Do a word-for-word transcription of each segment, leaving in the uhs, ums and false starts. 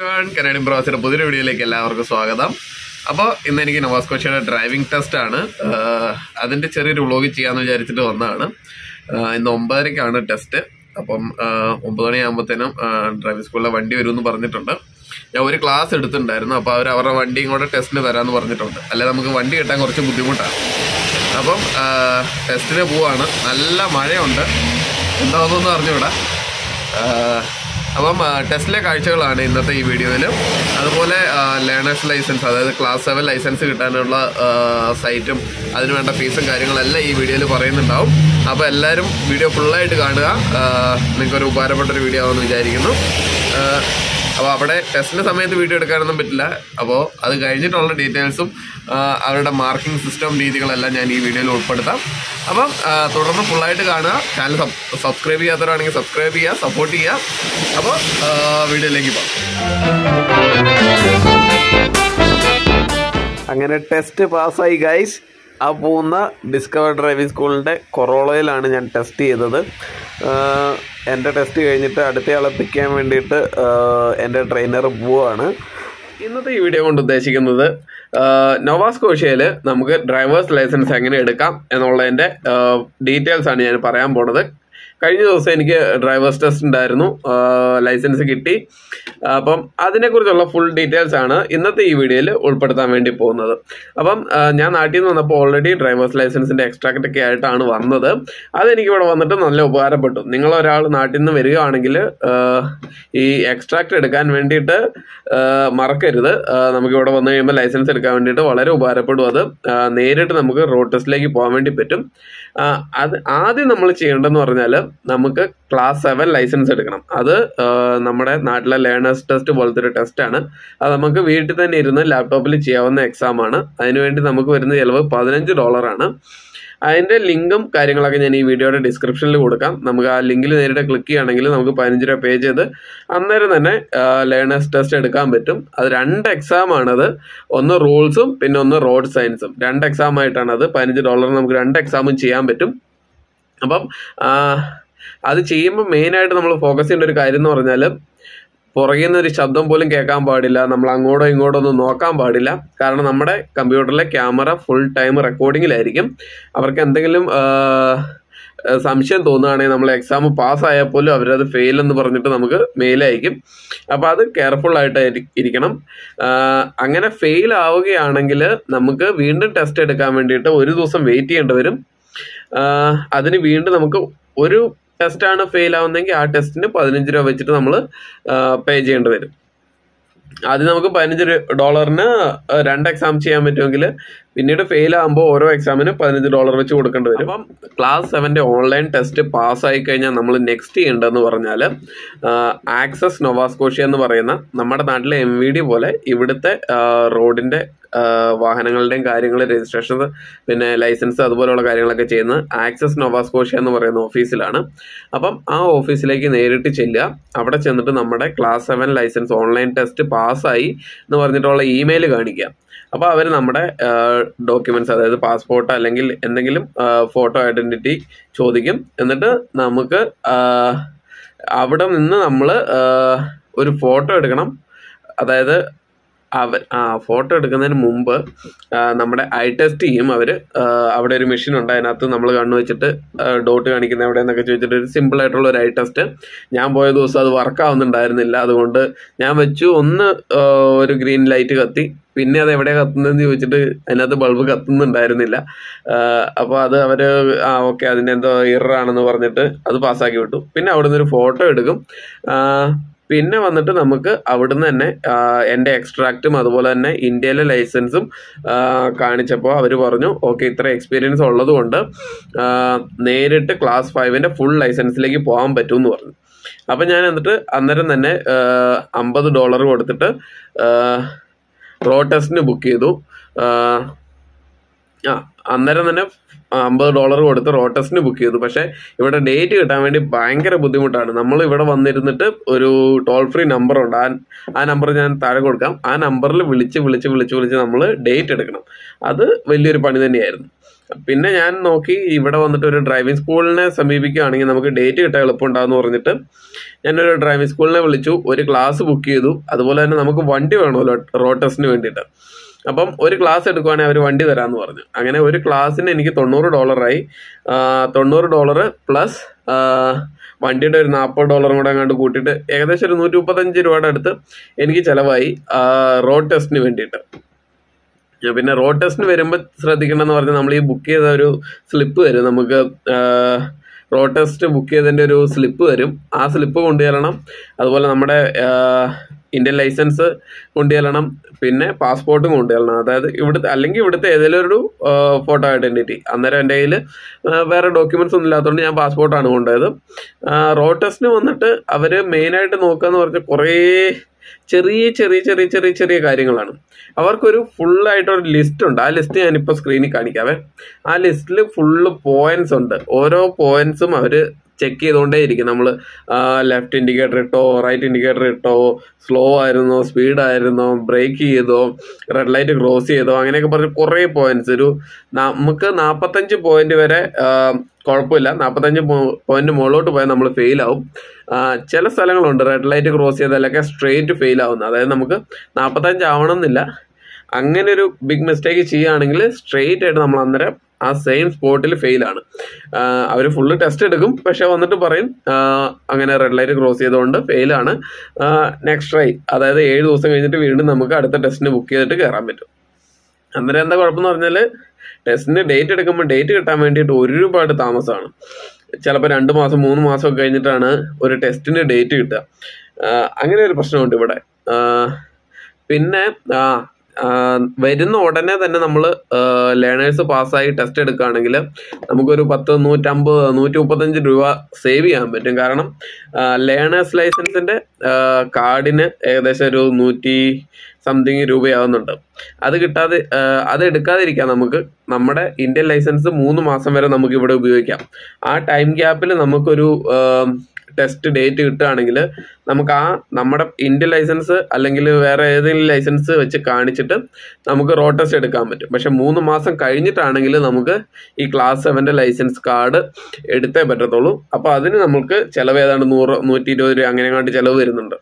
Canadian Browser പുതിയൊരു വീഡിയോയിലേക്ക് എല്ലാവർക്കും സ്വാഗതം. അപ്പോൾ ഇന്ന് എനിക്ക് നവാസ്കോഷ്യയുടെ ഡ്രൈവിംഗ് ടെസ്റ്റ് ആണ്. അതിന്റെ ചെറിയൊരു വ്ളോഗ് ചെയ്യാന്ന് വിചാരിച്ചിട്ട് വന്നതാണ്. ഇന്ന് ഒമ്പതരക്കാണ് ടെസ്റ്റ്. അപ്പം ഒമ്പത് മണിയാകുമ്പോഴത്തേനും ഡ്രൈവിംഗ് സ്കൂളിലെ വണ്ടി വരുമെന്ന് പറഞ്ഞിട്ടുണ്ട്. ഞാൻ ഒരു ക്ലാസ് എടുത്തിട്ടുണ്ടായിരുന്നു. അപ്പോൾ അവർ അവരുടെ വണ്ടിയും കൂടെ ടെസ്റ്റിന് തരാമെന്ന് പറഞ്ഞിട്ടുണ്ട്. അല്ലെ നമുക്ക് വണ്ടി കിട്ടാൻ കുറച്ച് ബുദ്ധിമുട്ടാണ്. അപ്പം ടെസ്റ്റിന് പോവാണ്. നല്ല മഴയുണ്ട്, എന്താണെന്നൊന്നും അറിഞ്ഞുകൂടാ. അപ്പം ടെസ്റ്റിലെ കാഴ്ചകളാണ് ഇന്നത്തെ ഈ വീഡിയോയിൽ. അതുപോലെ ലേണേഴ്സ് ലൈസൻസ്, അതായത് ക്ലാസ് സെവൻ ലൈസൻസ് കിട്ടാനുള്ള സൈറ്റും അതിനുവേണ്ട ഫീസും കാര്യങ്ങളെല്ലാം ഈ വീഡിയോയിൽ പറയുന്നുണ്ടാവും. അപ്പോൾ എല്ലാവരും വീഡിയോ ഫുള്ളായിട്ട് കാണുക. നിങ്ങൾക്കൊരു ഉപകാരപ്പെട്ടൊരു വീഡിയോ ആവുമെന്ന് വിചാരിക്കുന്നു. അപ്പോൾ അവിടെ ടെസ്റ്റിൻ്റെ സമയത്ത് വീഡിയോ എടുക്കാനൊന്നും പറ്റില്ല. അപ്പോൾ അത് കഴിഞ്ഞിട്ടുള്ള ഡീറ്റെയിൽസും അവരുടെ മാർക്കിംഗ് സിസ്റ്റം രീതികളെല്ലാം ഞാൻ ഈ വീഡിയോയിൽ ഉൾപ്പെടുത്താം. അപ്പം തുടർന്ന് ഫുള്ളായിട്ട് കാണുക. ചാനൽ സബ്സ്ക്രൈബ് ചെയ്യാത്തവരാണെങ്കിൽ സബ്സ്ക്രൈബ് ചെയ്യുക, സപ്പോർട്ട് ചെയ്യുക. അപ്പോൾ വീഡിയോയിലേക്ക് പോകാം. അങ്ങനെ ടെസ്റ്റ് പാസ്സായി ഗൈസ്. ആ പോകുന്ന ഡിസ്കവർ ഡ്രൈവിംഗ് സ്കൂളിൻ്റെ കൊറോളയിലാണ് ഞാൻ ടെസ്റ്റ് ചെയ്തത്. എൻ്റെ ടെസ്റ്റ് കഴിഞ്ഞിട്ട് അടുത്തയാളെ പിക്ക് ചെയ്യാൻ വേണ്ടിയിട്ട് എൻ്റെ ട്രെയിനർ പോവാണ്. ഇന്നത്തെ ഈ വീഡിയോ കൊണ്ട് ഉദ്ദേശിക്കുന്നത് നൊവാസ്കോഷ്യയിൽ നമുക്ക് ഡ്രൈവേഴ്സ് ലൈസൻസ് എങ്ങനെ എടുക്കാം എന്നുള്ളതിൻ്റെ ഡീറ്റെയിൽസ് ആണ് ഞാൻ പറയാൻ പോണത്. കഴിഞ്ഞ ദിവസം എനിക്ക് ഡ്രൈവേഴ്സ് ടെസ്റ്റ് ഉണ്ടായിരുന്നു, ലൈസൻസ് കിട്ടി. അപ്പം അതിനെക്കുറിച്ചുള്ള ഫുൾ ഡീറ്റെയിൽസ് ആണ് ഇന്നത്തെ ഈ വീഡിയോയിൽ ഉൾപ്പെടുത്താൻ വേണ്ടി പോകുന്നത്. അപ്പം ഞാൻ നാട്ടിൽ നിന്ന് വന്നപ്പോൾ ഓൾറെഡി ഡ്രൈവേഴ്സ് ലൈസൻസിൻ്റെ എക്സ്ട്രാക്റ്റ് ഒക്കെ ആയിട്ടാണ് വന്നത്. അതെനിക്ക് ഇവിടെ വന്നിട്ട് നല്ല ഉപകാരപ്പെട്ടു. നിങ്ങളൊരാൾ നാട്ടിൽ നിന്ന് വരികയാണെങ്കിൽ ഈ എക്സ്ട്രാക്റ്റ് എടുക്കാൻ വേണ്ടിയിട്ട് മറക്കരുത്. നമുക്കിവിടെ വന്നു കഴിയുമ്പോൾ ലൈസൻസ് എടുക്കാൻ വേണ്ടിയിട്ട് വളരെ ഉപകാരപ്പെടും. അത് നേരിട്ട് നമുക്ക് റോഡ് ടെസ്റ്റിലേക്ക് പോകാൻ വേണ്ടി പറ്റും. അത് ആദ്യം നമ്മൾ ചെയ്യേണ്ടതെന്ന് പറഞ്ഞാൽ നമുക്ക് ക്ലാസ് സെവൻ ലൈസൻസ് എടുക്കണം. അത് നമ്മുടെ നാട്ടിലെ ലേണേഴ്സ് ടെസ്റ്റ് പോലത്തെ ഒരു ടെസ്റ്റാണ്. അത് നമുക്ക് വീട്ടിൽ തന്നെ ഇരുന്ന് ലാപ്ടോപ്പിൽ ചെയ്യാവുന്ന എക്സാം ആണ്. അതിനുവേണ്ടി നമുക്ക് വരുന്ന ചിലവ് പതിനഞ്ച് ഡോളറാണ്. അതിൻ്റെ ലിങ്കും കാര്യങ്ങളൊക്കെ ഞാൻ ഈ വീഡിയോയുടെ ഡിസ്ക്രിപ്ഷനിൽ കൊടുക്കാം. നമുക്ക് ആ ലിങ്കിൽ നേരിട്ട് ക്ലിക്ക് ചെയ്യുകയാണെങ്കിൽ നമുക്ക് പതിനഞ്ച് രൂപ പേ ചെയ്ത് അന്നേരം തന്നെ ലേണേഴ്സ് ടെസ്റ്റ് എടുക്കാൻ പറ്റും. അത് രണ്ട് എക്സാം ആണത്. ഒന്ന് റൂൾസും പിന്നെ ഒന്ന് റോഡ് സയൻസും. രണ്ട് എക്സാം ആയിട്ടാണ് അത്. പതിനഞ്ച് ഡോളർ നമുക്ക് രണ്ട് എക്സാമും ചെയ്യാൻ പറ്റും. അപ്പം അത് ചെയ്യുമ്പോൾ മെയിനായിട്ട് നമ്മൾ ഫോക്കസ് ചെയ്യേണ്ട ഒരു കാര്യം എന്ന് പറഞ്ഞാൽ പുറകിൽ നിന്നൊരു ശബ്ദം പോലും കേൾക്കാൻ പാടില്ല. നമ്മൾ അങ്ങോട്ടോ ഇങ്ങോട്ടോ ഒന്നും നോക്കാൻ പാടില്ല. കാരണം നമ്മുടെ കമ്പ്യൂട്ടറിലെ ക്യാമറ ഫുൾ ടൈം റെക്കോർഡിങ്ങിലായിരിക്കും. അവർക്ക് എന്തെങ്കിലും സംശയം തോന്നുകയാണെങ്കിൽ നമ്മൾ എക്സാം പാസ്സായാൽ പോലും അവരത് ഫെയിൽ എന്ന് പറഞ്ഞിട്ട് നമുക്ക് മെയിൽ അയക്കും. അപ്പോൾ അത് കെയർഫുൾ ആയിട്ട് ഇരിക്കണം. അങ്ങനെ ഫെയിൽ ആവുകയാണെങ്കിൽ നമുക്ക് വീണ്ടും ടെസ്റ്റ് എടുക്കാൻ വേണ്ടിയിട്ട് ഒരു ദിവസം വെയിറ്റ് ചെയ്യേണ്ടി വരും. അതിന് വീണ്ടും നമുക്ക് ഒരു ടെസ്റ്റാണ് ഫെയിൽ ആവുന്നതെങ്കിൽ ആ ടെസ്റ്റിന് പതിനഞ്ച് രൂപ വെച്ചിട്ട് നമ്മൾ പേ ചെയ്യേണ്ടി വരും. ആദ്യം നമുക്ക് പതിനഞ്ച് ഡോളറിന് രണ്ട് എക്സാം ചെയ്യാൻ പറ്റുമെങ്കിൽ പിന്നീട് ഫെയിൽ ആകുമ്പോൾ ഓരോ എക്സാമിന് പതിനഞ്ച് ഡോളർ വെച്ച് കൊടുക്കേണ്ടി വരും. അപ്പം ക്ലാസ് സെവൻ്റെ ഓൺലൈൻ ടെസ്റ്റ് പാസ്സായി കഴിഞ്ഞാൽ നമ്മൾ നെക്സ്റ്റ് ചെയ്യേണ്ടതെന്ന് പറഞ്ഞാൽ ആക്സസ് നൊവാസ്കോഷ്യ എന്ന് പറയുന്ന നമ്മുടെ നാട്ടിലെ എം വി ഡി പോലെ ഇവിടുത്തെ റോഡിൻ്റെ വാഹനങ്ങളുടെയും കാര്യങ്ങൾ രജിസ്ട്രേഷൻ പിന്നെ ലൈസൻസ് അതുപോലെയുള്ള കാര്യങ്ങളൊക്കെ ചെയ്യുന്നത് ആക്സസ് നൊവാസ്കോഷ്യ എന്ന് പറയുന്ന ഓഫീസിലാണ്. അപ്പം ആ ഓഫീസിലേക്ക് നേരിട്ട് ചെല്ലുക. അവിടെ ചെന്നിട്ട് നമ്മുടെ class seven licence online test പാസ്സായി എന്ന് പറഞ്ഞിട്ടുള്ള ഇമെയിൽ കാണിക്കുക. അപ്പോൾ അവർ നമ്മുടെ ഡോക്യുമെൻറ്റ്സ്, അതായത് പാസ്പോർട്ട് അല്ലെങ്കിൽ എന്തെങ്കിലും ഫോട്ടോ ഐഡൻറ്റിറ്റി ചോദിക്കും. എന്നിട്ട് നമുക്ക് അവിടെ നിന്ന് നമ്മൾ ഒരു ഫോട്ടോ എടുക്കണം. അതായത് അവർ ആ ഫോട്ടോ എടുക്കുന്നതിന് മുമ്പ് നമ്മുടെ ഐ ടെസ്റ്റ് ചെയ്യും അവർ. അവിടെ ഒരു മെഷീൻ ഉണ്ട്, അതിനകത്ത് നമ്മൾ കണ്ണു വെച്ചിട്ട് ഡോട്ട് കാണിക്കുന്ന എവിടെയെന്നൊക്കെ ചോദിച്ചിട്ട് ഒരു സിമ്പിളായിട്ടുള്ള ഒരു ഐ ടെസ്റ്റ്. ഞാൻ പോയ ദിവസം അത് വർക്ക് ആവുന്നുണ്ടായിരുന്നില്ല. അതുകൊണ്ട് ഞാൻ വെച്ചു, ഒന്ന് ഒരു ഗ്രീൻ ലൈറ്റ് കത്തി, പിന്നെ അത് എവിടെയാണ് കത്തുന്നതെന്ന് ചോദിച്ചിട്ട് അതിനകത്ത് ബൾബ് കത്തുന്നുണ്ടായിരുന്നില്ല. അപ്പോൾ അത് അവർ ആ ഓക്കെ അതിൻ്റെ എന്തോ ഇററാണെന്ന് പറഞ്ഞിട്ട് അത് പാസ്സാക്കി വിട്ടു. പിന്നെ അവിടെ നിന്നൊരു ഫോട്ടോ എടുക്കും. പിന്നെ വന്നിട്ട് നമുക്ക് അവിടുന്ന് തന്നെ എൻ്റെ എക്സ്ട്രാക്റ്റും അതുപോലെ തന്നെ ഇന്ത്യയിലെ ലൈസൻസും കാണിച്ചപ്പോൾ അവർ പറഞ്ഞു ഓക്കെ ഇത്ര എക്സ്പീരിയൻസ് ഉള്ളത് കൊണ്ട് നേരിട്ട് ക്ലാസ് ഫൈവിൻ്റെ ഫുൾ ലൈസൻസിലേക്ക് പോകാൻ പറ്റുമെന്ന് പറഞ്ഞു. അപ്പം ഞാൻ എന്നിട്ട് അന്നേരം തന്നെ അമ്പത് ഡോളർ കൊടുത്തിട്ട് റോഡ് ടെസ്റ്റിന് ബുക്ക് ചെയ്തു. ആ അന്നേരം തന്നെ അമ്പത് ഡോളർ കൊടുത്ത് റോഡ് ടെസ്റ്റിന് ബുക്ക് ചെയ്തു. പക്ഷേ ഇവിടെ ഡേറ്റ് കിട്ടാൻ വേണ്ടി ഭയങ്കര ബുദ്ധിമുട്ടാണ്. നമ്മൾ ഇവിടെ വന്നിരുന്നിട്ട് ഒരു ടോൾ ഫ്രീ നമ്പറുണ്ട്. ആ ആ നമ്പർ ഞാൻ താഴെ കൊടുക്കാം. ആ നമ്പറിൽ വിളിച്ച് വിളിച്ച് വിളിച്ച് വിളിച്ച് നമ്മൾ ഡേറ്റ് എടുക്കണം. അത് വലിയൊരു പണി തന്നെയായിരുന്നു. പിന്നെ ഞാൻ നോക്കി ഇവിടെ വന്നിട്ട് ഒരു ഡ്രൈവിംഗ് സ്കൂളിനെ സമീപിക്കുകയാണെങ്കിൽ നമുക്ക് ഡേറ്റ് കിട്ടാൻ എളുപ്പമുണ്ടാകുമെന്ന് പറഞ്ഞിട്ട് ഞാനൊരു ഡ്രൈവിംഗ് സ്കൂളിനെ വിളിച്ചു, ഒരു ക്ലാസ് ബുക്ക് ചെയ്തു. അതുപോലെ തന്നെ നമുക്ക് വണ്ടി വേണമല്ലോ റോഡ് ടെസ്റ്റിന് വേണ്ടിയിട്ട്. അപ്പം ഒരു ക്ലാസ് എടുക്കുവാണെങ്കിൽ അവർ വണ്ടി തരാമെന്ന് പറഞ്ഞു. അങ്ങനെ ഒരു ക്ലാസ്സിന് എനിക്ക് തൊണ്ണൂറ് ഡോളറായി. തൊണ്ണൂറ് ഡോളർ പ്ലസ് വണ്ടിയുടെ ഒരു നാൽപ്പത് ഡോളറും കൂടെ അങ്ങോട്ട് കൂട്ടിയിട്ട് ഏകദേശം ഒരു നൂറ്റി മുപ്പത്തഞ്ച് രൂപയുടെ അടുത്ത് എനിക്ക് ചിലവായി റോഡ് ടെസ്റ്റിന് വേണ്ടിയിട്ട്. പിന്നെ റോഡ് ടെസ്റ്റിന് വരുമ്പോൾ ശ്രദ്ധിക്കണമെന്ന് പറഞ്ഞാൽ നമ്മൾ ഈ ബുക്ക് ചെയ്ത ഒരു സ്ലിപ്പ് വരും നമുക്ക്. റോഡ് ടെസ്റ്റ് ബുക്ക് ചെയ്തതിൻ്റെ ഒരു സ്ലിപ്പ് വരും. ആ സ്ലിപ്പ് കൊണ്ടുചെല്ലണം. അതുപോലെ നമ്മുടെ ഇന്ത്യൻ ലൈസൻസ് കൊണ്ടുചെല്ലണം. പിന്നെ പാസ്പോർട്ടും കൊണ്ടുചെല്ലണം. അതായത് ഇവിടുത്തെ അല്ലെങ്കിൽ ഇവിടുത്തെ ഏതെങ്കിലും ഒരു ഫോട്ടോ ഐഡൻറ്റിറ്റി. അന്നേരം എൻ്റെ കയ്യിൽ വേറെ ഡോക്യുമെൻറ്റ്സ് ഒന്നും ഇല്ലാത്തതുകൊണ്ട് ഞാൻ പാസ്പോർട്ടാണ് കൊണ്ടുപോയത്. റോഡ് ടെസ്റ്റിന് വന്നിട്ട് അവർ മെയിനായിട്ട് നോക്കുക എന്ന് പറഞ്ഞാൽ കുറേ ചെറിയ ചെറിയ ചെറിയ ചെറിയ ചെറിയ കാര്യങ്ങളാണ്. അവർക്കൊരു ഫുള്ളായിട്ടൊരു ലിസ്റ്റ് ഉണ്ട്. ആ ലിസ്റ്റ് ഞാനിപ്പോൾ സ്ക്രീനിൽ കാണിക്കാവേ. ആ ലിസ്റ്റിൽ ഫുള്ള് പോയിന്റ്സ് ഉണ്ട്. ഓരോ പോയിന്റ്സും അവർ ചെക്ക് ചെയ്തുകൊണ്ടേ ഇരിക്കും. നമ്മൾ ലെഫ്റ്റ് ഇൻഡിക്കേറ്റർ ഇട്ടോ, റൈറ്റ് ഇൻഡിക്കേറ്റർ ഇട്ടോ, സ്ലോ ആയിരുന്നോ, സ്പീഡായിരുന്നോ, ബ്രേക്ക് ചെയ്തോ, റെഡ് ലൈറ്റ് ക്രോസ് ചെയ്തോ, അങ്ങനെയൊക്കെ പറഞ്ഞ് കുറേ പോയിന്റ്സ്. ഒരു നമുക്ക് നാൽപ്പത്തഞ്ച് പോയിന്റ് വരെ കുഴപ്പമില്ല. നാൽപ്പത്തഞ്ച് പോയിന്റ് മുകളിലോട്ട് പോയാൽ നമ്മൾ ഫെയിലാവും. ചില സ്ഥലങ്ങളുണ്ട് റെഡ് ലൈറ്റ് ക്രോസ് ചെയ്താലൊക്കെ സ്ട്രെയിറ്റ് ഫെയിൽ ആവുന്നത്. അതായത് നമുക്ക് നാൽപ്പത്തഞ്ച് ആവണമെന്നില്ല. അങ്ങനെ ഒരു ബിഗ് മിസ്റ്റേക്ക് ചെയ്യുകയാണെങ്കിൽ സ്ട്രെയിറ്റ് ആയിട്ട് നമ്മൾ അന്നേരം ആ സെയിം സ്പോട്ടിൽ ഫെയിലാണ്. അവർ ഫുള്ള് ടെസ്റ്റ് എടുക്കും, പക്ഷെ വന്നിട്ട് പറയും അങ്ങനെ റെഡ് ലൈറ്റ് ക്രോസ് ചെയ്തുകൊണ്ട് ഫെയിലാണ്, നെക്സ്റ്റ് ട്രൈ. അതായത് ഏഴ് ദിവസം കഴിഞ്ഞിട്ട് വീണ്ടും നമുക്ക് അടുത്ത ടെസ്റ്റിന് ബുക്ക് ചെയ്തിട്ട് കയറാൻ പറ്റും. അന്നേരം എന്താ കുഴപ്പമെന്ന് പറഞ്ഞാൽ ടെസ്റ്റിന് ഡേറ്റ് എടുക്കുമ്പോൾ ഡേറ്റ് കിട്ടാൻ വേണ്ടിയിട്ട് ഒരുപാട് താമസമാണ്. ചിലപ്പോൾ രണ്ട് മാസം മൂന്ന് മാസം കഴിഞ്ഞിട്ടാണ് ഒരു ടെസ്റ്റിന് ഡേറ്റ് കിട്ടുക. അങ്ങനെ ഒരു പ്രശ്നമുണ്ട് ഇവിടെ. പിന്നെ വരുന്ന ഉടനെ തന്നെ നമ്മൾ ലേണേഴ്സ് പാസ്സായി ടെസ്റ്റ് എടുക്കുകയാണെങ്കിൽ നമുക്കൊരു പത്ത് നൂറ്റമ്പത് നൂറ്റി മുപ്പത്തഞ്ച് രൂപ സേവ് ചെയ്യാൻ പറ്റും. കാരണം ലേണേഴ്സ് ലൈസൻസിൻ്റെ കാർഡിന് ഏകദേശം ഒരു നൂറ്റി സംതിങ് രൂപയാവുന്നുണ്ട്. അത് കിട്ടാതെ അത് എടുക്കാതിരിക്കാം. നമുക്ക് നമ്മുടെ ഇന്ത്യൻ ലൈസൻസ് മൂന്ന് മാസം വരെ നമുക്ക് ഇവിടെ ഉപയോഗിക്കാം. ആ ടൈം ഗ്യാപ്പിൽ നമുക്കൊരു ടെസ്റ്റ് ഡേറ്റ് കിട്ടുകയാണെങ്കിൽ നമുക്ക് ആ നമ്മുടെ ഇന്ത്യൻ ലൈസൻസ് അല്ലെങ്കിൽ വേറെ ഏതെങ്കിലും ലൈസൻസ് വെച്ച് കാണിച്ചിട്ട് നമുക്ക് റോഡ് ടെസ്റ്റ് എടുക്കാൻ പറ്റും. പക്ഷെ മൂന്ന് മാസം കഴിഞ്ഞിട്ടാണെങ്കിൽ നമുക്ക് ഈ ക്ലാസ് സെവൻ്റെ ലൈസൻസ് കാർഡ് എടുത്തേ പറ്റത്തുള്ളൂ. അപ്പോൾ അതിന് നമുക്ക് ചിലവ് ഏതാണ്ട് നൂറ് നൂറ്റി ഇരുപത് രൂപ അങ്ങനെ അങ്ങോട്ട് ചിലവ് വരുന്നുണ്ട്.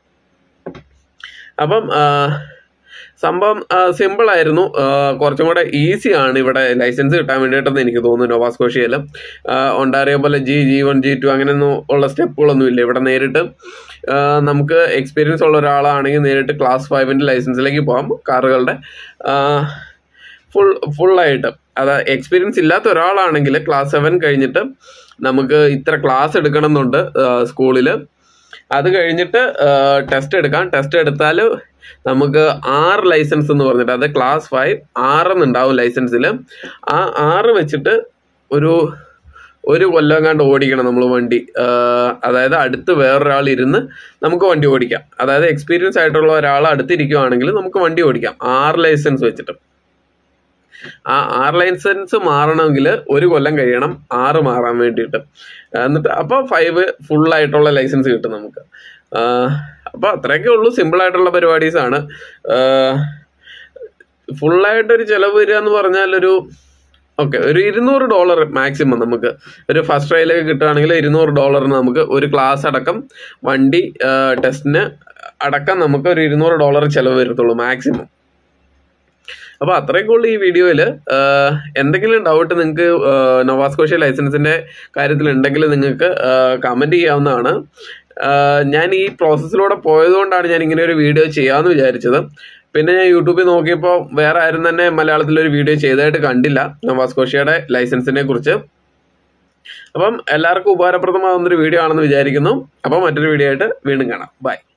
അപ്പം സംഭവം സിമ്പിളായിരുന്നു. കുറച്ചും കൂടെ ഈസിയാണ് ഇവിടെ ലൈസൻസ് കിട്ടാൻ വേണ്ടിയിട്ടെന്ന് എനിക്ക് തോന്നുന്നു. നോവാസ്കോഷ്യയിൽ ഒണ്ടാരിയോ പോലെ G G one G two അങ്ങനെയൊന്നും ഉള്ള സ്റ്റെപ്പുകളൊന്നും ഇല്ല. ഇവിടെ നേരിട്ട് നമുക്ക് എക്സ്പീരിയൻസ് ഉള്ള ഒരാളാണെങ്കിൽ നേരിട്ട് ക്ലാസ് ഫൈവിൻ്റെ ലൈസൻസിലേക്ക് പോകാം കാറുകളുടെ ഫുൾ ഫുള്ളായിട്ട്. അത് എക്സ്പീരിയൻസ് ഇല്ലാത്ത ഒരാളാണെങ്കിൽ ക്ലാസ് സെവൻ കഴിഞ്ഞിട്ട് നമുക്ക് ഇത്ര ക്ലാസ് എടുക്കണം എന്നുണ്ട് സ്കൂളിൽ. അത് കഴിഞ്ഞിട്ട് ടെസ്റ്റ് എടുക്കാം. ടെസ്റ്റ് എടുത്താൽ നമുക്ക് ആറ് ലൈസൻസ് എന്ന് പറഞ്ഞിട്ട്, അത് ക്ലാസ് ഫൈവ് ആറെന്നുണ്ടാവും ലൈസൻസിൽ. ആ ആറ് വെച്ചിട്ട് ഒരു ഒരു കൊല്ലം എങ്ങാണ്ട് ഓടിക്കണം നമ്മൾ വണ്ടി. അതായത് അടുത്ത് വേറൊരാൾ ഇരുന്ന് നമുക്ക് വണ്ടി ഓടിക്കാം. അതായത് എക്സ്പീരിയൻസ് ആയിട്ടുള്ള ഒരാൾ അടുത്തിരിക്കുകയാണെങ്കിൽ നമുക്ക് വണ്ടി ഓടിക്കാം ആറ് ലൈസൻസ് വെച്ചിട്ട്. ആ ആറ് ലൈസൻസ് മാറണമെങ്കിൽ ഒരു കൊല്ലം കഴിയണം ആറ് മാറാൻ വേണ്ടിയിട്ട്. എന്നിട്ട് അപ്പോൾ ഫൈവ് ഫുള്ളായിട്ടുള്ള ലൈസൻസ് കിട്ടും നമുക്ക്. അപ്പോൾ അത്രയൊക്കെ ഉള്ളൂ. സിമ്പിളായിട്ടുള്ള പരിപാടീസാണ്. ഫുള്ളായിട്ടൊരു ചിലവ് വരിക എന്ന് പറഞ്ഞാൽ ഒരു ഓക്കെ ഒരു ഇരുന്നൂറ് ഡോളർ മാക്സിമം നമുക്ക് ഒരു ഫസ്റ്റ് ട്രയലൊക്കെ കിട്ടുകയാണെങ്കിൽ ഇരുന്നൂറ് ഡോളറിന് നമുക്ക് ഒരു ക്ലാസ് അടക്കം വണ്ടി ടെസ്റ്റിന് അടക്കം നമുക്ക് ഒരു ഇരുന്നൂറ് ഡോളർ ചിലവ് വരത്തുള്ളൂ മാക്സിമം. അപ്പോൾ അത്രയൊക്കെ ഉള്ളൂ ഈ വീഡിയോയിൽ. എന്തെങ്കിലും ഡൗട്ട് നിങ്ങൾക്ക് നോവാസ്കോഷ്യ ലൈസൻസിൻ്റെ കാര്യത്തിൽ ഉണ്ടെങ്കിൽ നിങ്ങൾക്ക് കമൻറ്റ് ചെയ്യാവുന്നതാണ്. ഞാൻ ഈ പ്രോസസ്സിലൂടെ പോയതുകൊണ്ടാണ് ഞാൻ ഇങ്ങനെ ഒരു വീഡിയോ ചെയ്യാമെന്ന് വിചാരിച്ചത്. പിന്നെ ഞാൻ യൂട്യൂബിൽ നോക്കിയപ്പോൾ വേറെ ആരും തന്നെ മലയാളത്തിലൊരു വീഡിയോ ചെയ്തതായിട്ട് കണ്ടില്ല നോവാസ്കോഷ്യയുടെ ലൈസൻസിനെ കുറിച്ച്. അപ്പം എല്ലാവർക്കും ഉപകാരപ്രദമാകുന്നൊരു വീഡിയോ ആണെന്ന് വിചാരിക്കുന്നു. അപ്പോൾ മറ്റൊരു വീഡിയോ ആയിട്ട് വീണ്ടും കാണാം. ബൈ.